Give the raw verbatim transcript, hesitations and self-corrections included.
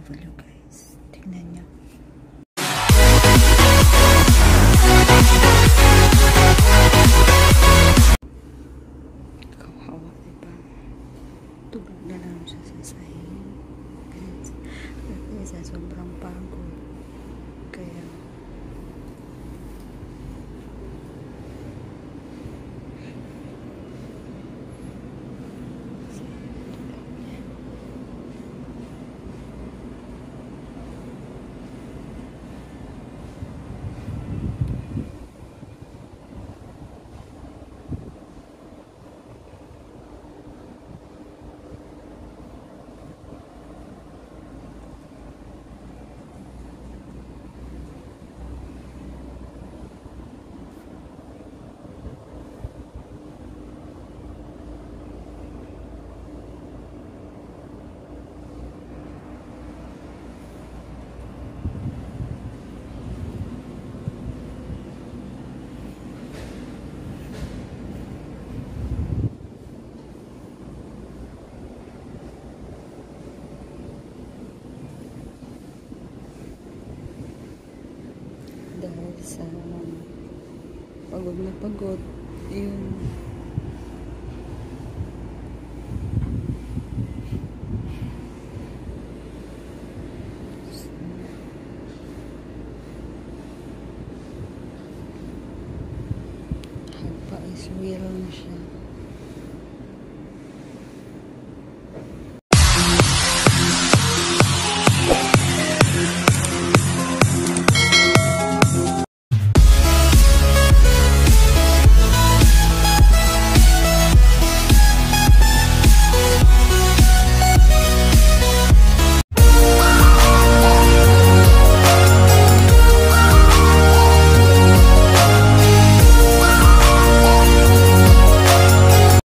W guys. Tingnan nyo. Kawawa, diba? Tulog na lang siya sa sahig. Kasi sa sobrang pagod. Kaya dahil sa pagod na pagod yung hagpa is wheel na siya.